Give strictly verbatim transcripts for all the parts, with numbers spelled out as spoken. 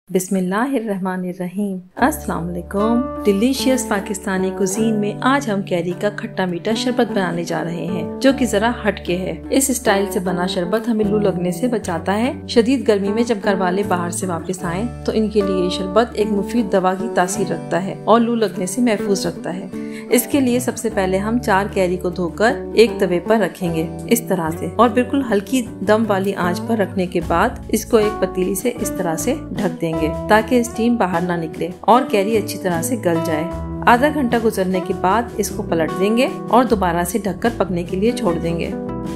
बिस्मिल्लाहिर्रहमानिर्रहीम। अस्सलाम वालेकुम। डिलीशियस पाकिस्तानी कुजीन में आज हम कैरी का खट्टा मीठा शरबत बनाने जा रहे हैं, जो कि जरा हटके है। इस स्टाइल से बना शरबत हमें लू लगने से बचाता है। शदीद गर्मी में जब घर वाले बाहर से वापस आएं, तो इनके लिए ये शरबत एक मुफीद दवा की तासीर रखता है और लू लगने से महफूज रखता है। इसके लिए सबसे पहले हम चार कैरी को धोकर एक तवे पर रखेंगे इस तरह से, और बिल्कुल हल्की दम वाली आंच पर रखने के बाद इसको एक पतीली से इस तरह से ढक देंगे ताकि स्टीम बाहर ना निकले और कैरी अच्छी तरह से गल जाए। आधा घंटा गुजरने के बाद इसको पलट देंगे और दोबारा से ढककर पकने के लिए छोड़ देंगे।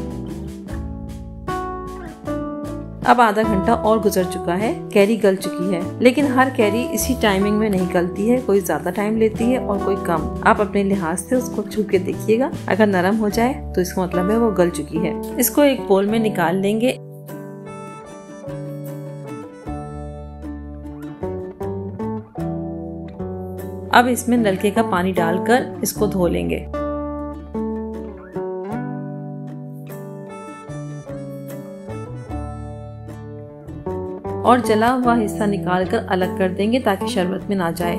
अब आधा घंटा और गुजर चुका है, कैरी गल चुकी है, लेकिन हर कैरी इसी टाइमिंग में नहीं गलती है। कोई ज्यादा टाइम लेती है और कोई कम। आप अपने लिहाज से उसको छू के देखिएगा, अगर नरम हो जाए तो इसका मतलब है वो गल चुकी है। इसको एक बोल में निकाल लेंगे। अब इसमें नलके का पानी डालकर इसको धो लेंगे। और जला हुआ हिस्सा निकालकर अलग कर देंगे ताकि शरबत में ना जाए।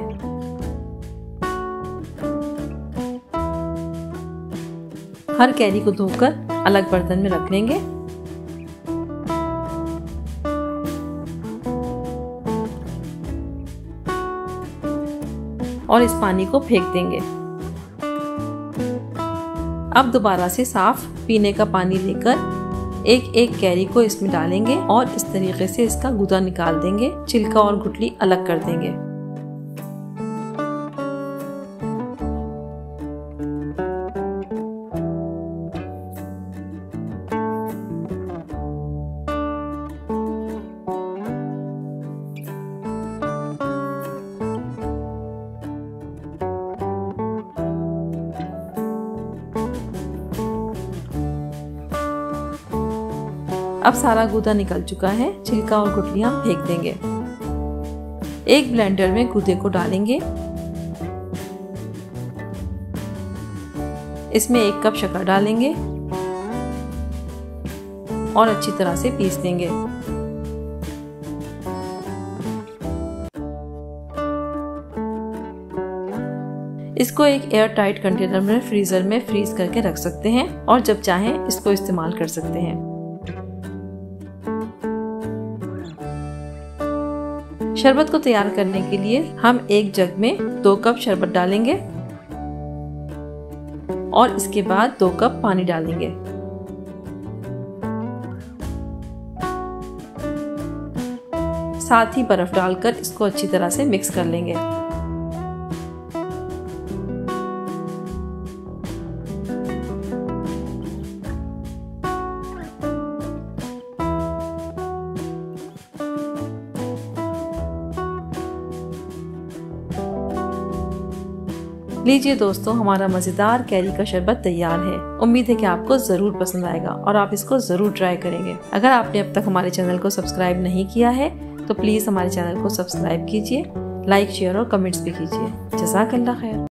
हर कैरी को धोकर अलग बर्तन में रख लेंगे। और इस पानी को फेंक देंगे। अब दोबारा से साफ पीने का पानी लेकर एक एक कैरी को इसमें डालेंगे और इस तरीके से इसका गूदा निकाल देंगे। छिलका और गुठली अलग कर देंगे। अब सारा गूदा निकल चुका है, छिलका और गुठलियां फेंक देंगे। एक ब्लेंडर में गूदे को डालेंगे। इसमें एक कप शक्कर डालेंगे और अच्छी तरह से पीस देंगे। इसको एक एयर टाइट कंटेनर में फ्रीजर में फ्रीज करके रख सकते हैं और जब चाहें इसको इस्तेमाल कर सकते हैं। शरबत को तैयार करने के लिए हम एक जग में दो कप शरबत डालेंगे और इसके बाद दो कप पानी डालेंगे। साथ ही बर्फ डालकर इसको अच्छी तरह से मिक्स कर लेंगे। लीजिए दोस्तों, हमारा मजेदार कैरी का शरबत तैयार है। उम्मीद है कि आपको जरूर पसंद आएगा और आप इसको जरूर ट्राई करेंगे। अगर आपने अब तक हमारे चैनल को सब्सक्राइब नहीं किया है तो प्लीज हमारे चैनल को सब्सक्राइब कीजिए, लाइक शेयर और कमेंट्स भी कीजिए। जज़ाकल्लाह खैर।